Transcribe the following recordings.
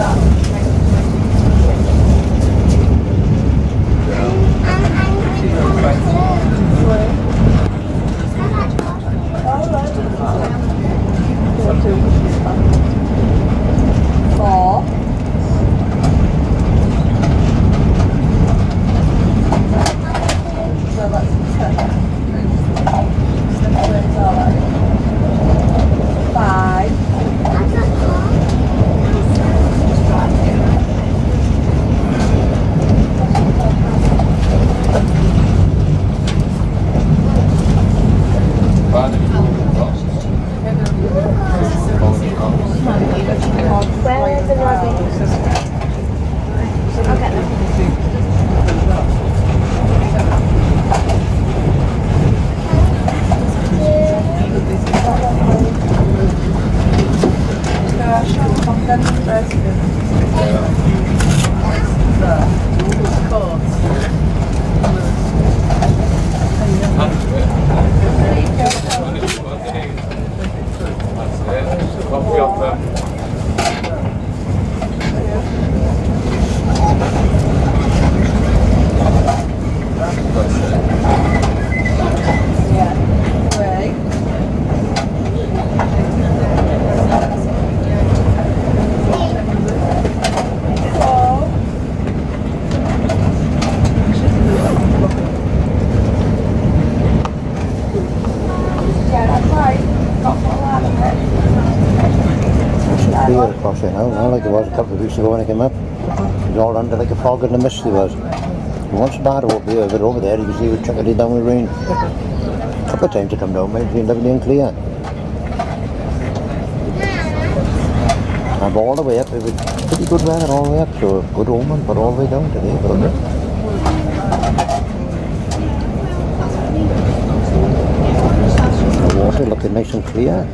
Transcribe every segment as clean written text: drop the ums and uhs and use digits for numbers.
Not like it was a couple of weeks ago when I came up. It was all under like a fog and a mist it was. It wasn't bad over here, but over there you can see it was chucking it down with rain. A couple of times it come down, but it's been lovely and clear. And all the way up, it was pretty good weather all the way up, so good omen, but all the way down today. The water looking nice and clear.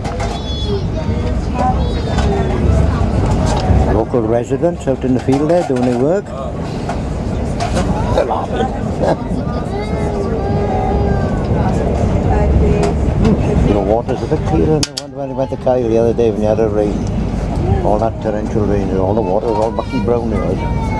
Local residents out in the field there doing their work. They're laughing. The water's a bit clearer than the one when we went to Kyle the other day when you had a rain. All that torrential rain, all the water was all mucky brown it was.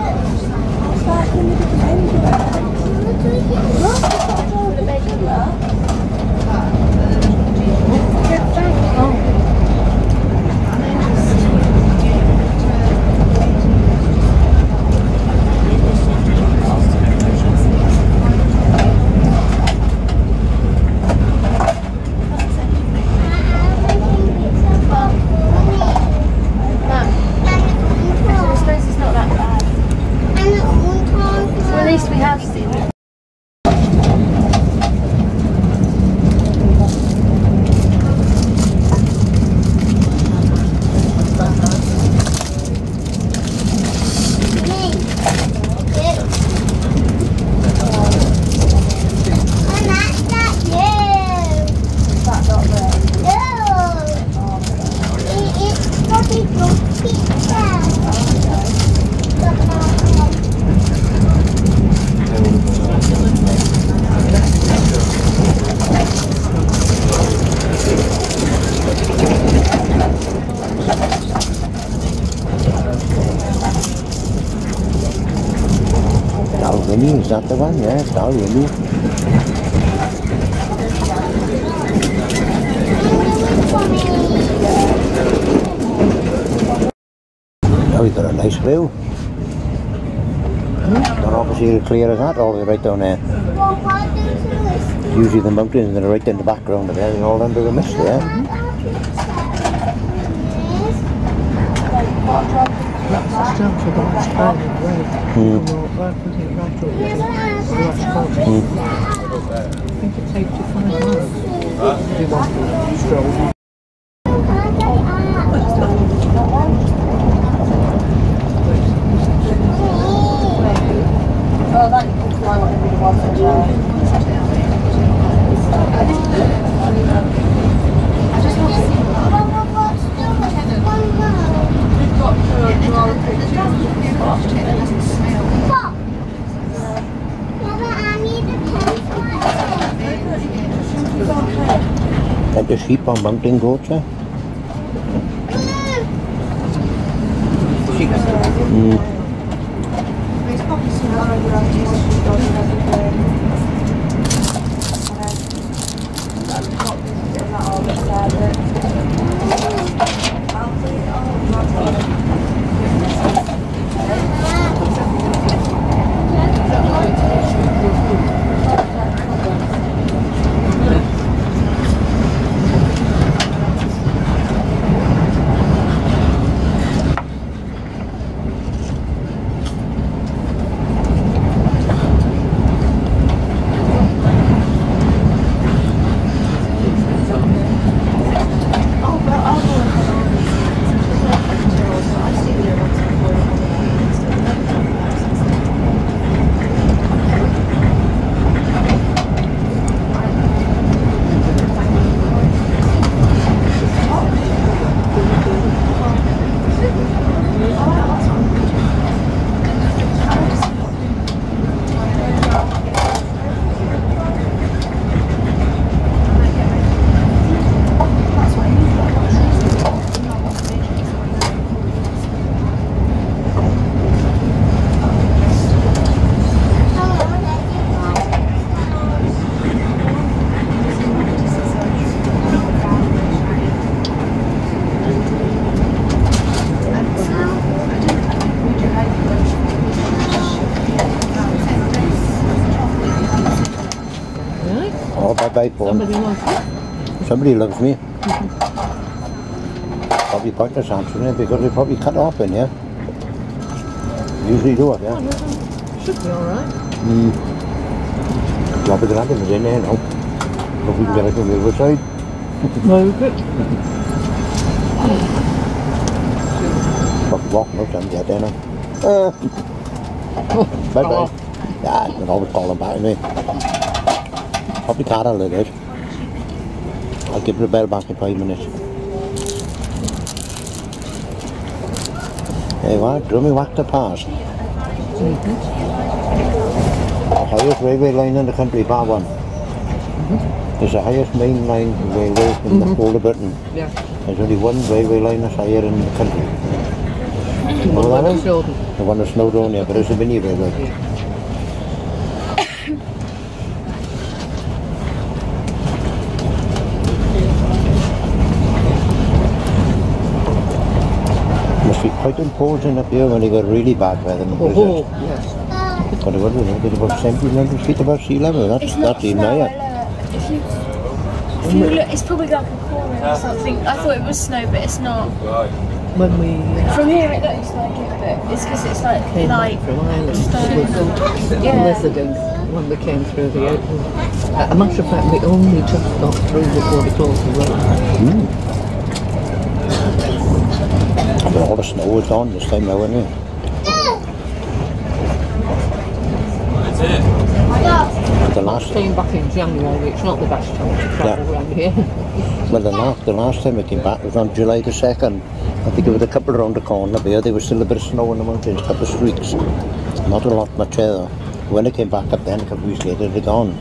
Is that the one? Yeah, it's all windy. Now we've got a nice view. Don't obviously as clear as that all the way right down there. Usually the mountains that are right in the background of there, they're all under the mist there. That's down to the last turning road. I think it's 85 miles. If you want to stroll. Oh, that looks like what it really was as well. I just want to see Like the sheep on mountain goats, eh? chieftain. There's probably some other ideas done and everything. Oh, bye-bye, Paul. Somebody wants it. Somebody loves me. Probably pointless answering it because they probably cut off in here. Usually do it, yeah. Should be alright. Robbie Grandin is in there now. Hope we can get it from the other side. Very good. Probably walking up to him to get there now. Bye-bye. Yeah, they're always calling back to me. Probably can't a little bit. I'll give the bell back in 5 minutes. Hey, what? Drummy whack the pass. The highest railway line in the country, bar one. It's the highest main line railway in the whole of Britain. Yeah. There's only one railway line that's higher in the country. What was that? Snowdon. The one that's Snowdon, yeah, but it's a mini railway. Yeah. Must be quite imposing up here when they got really bad weather in the blizzard. Oh, yes. But what do you know, there's about 1,700 feet above sea level. That's even higher. If you look, it's probably like a corner or something. I thought it was snow, but it's not. When we From here it looks like it, but it's because it's like came light. back from Highland, it was Yeah. blizzarding when we came through the open. A matter of fact, we only just got through before they closed the road. But all the snow was gone this time now, isn't it? The last Came back in January, it's not the best time to travel around here. well, the last time I came back was on July the 2nd. I think it was a couple around the corner there. There was still a bit of snow in the mountains, a couple of streaks. Not a lot much either. When I came back up then, a couple of weeks later, they'd gone.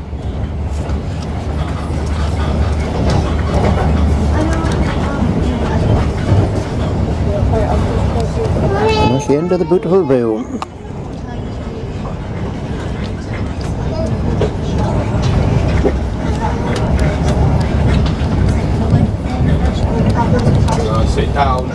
And that's the end of the beautiful view. Sit down.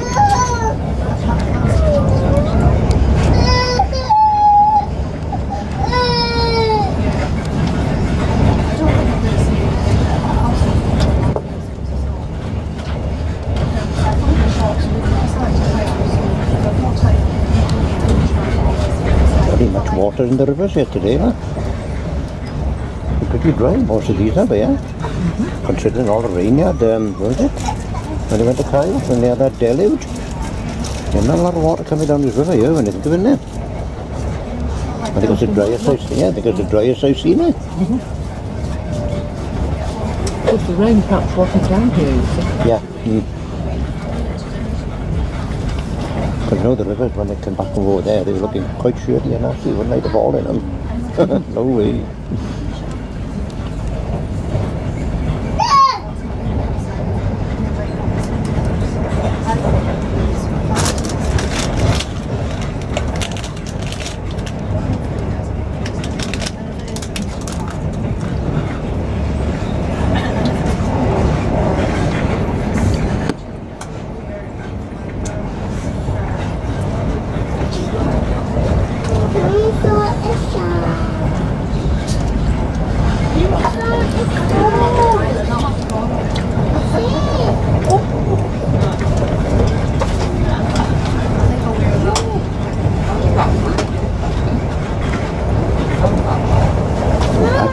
Very much water in the rivers here today, huh? They're pretty dry, most of these are, yeah? Considering all the rain you had, was it? When they went to Kyle, when they had that deluge. There's not a lot of water coming down this river here when they think of it now. I think it's the driest I've seen, yeah, I think it's the driest I've seen it. Because the rain perhaps wasn't down here, you see. Yeah. Because you know the rivers, when they come back from over there, they were looking quite shirty and nasty, wouldn't they, the ball in them? No way.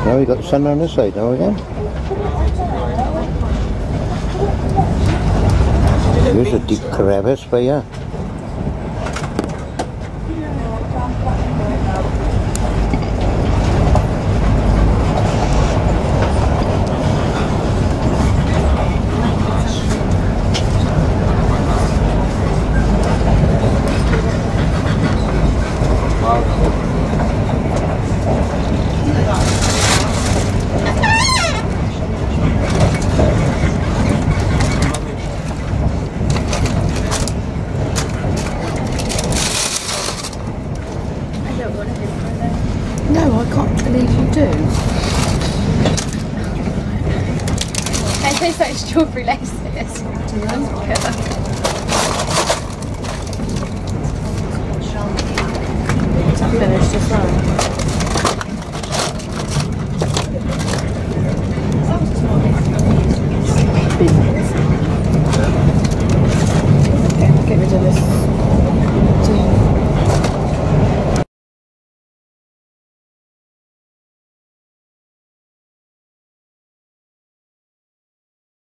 Now we got the sun on this side now again. Here's a deep crevice by here. No, I can't believe you do. It tastes like strawberry laces. Finished as well.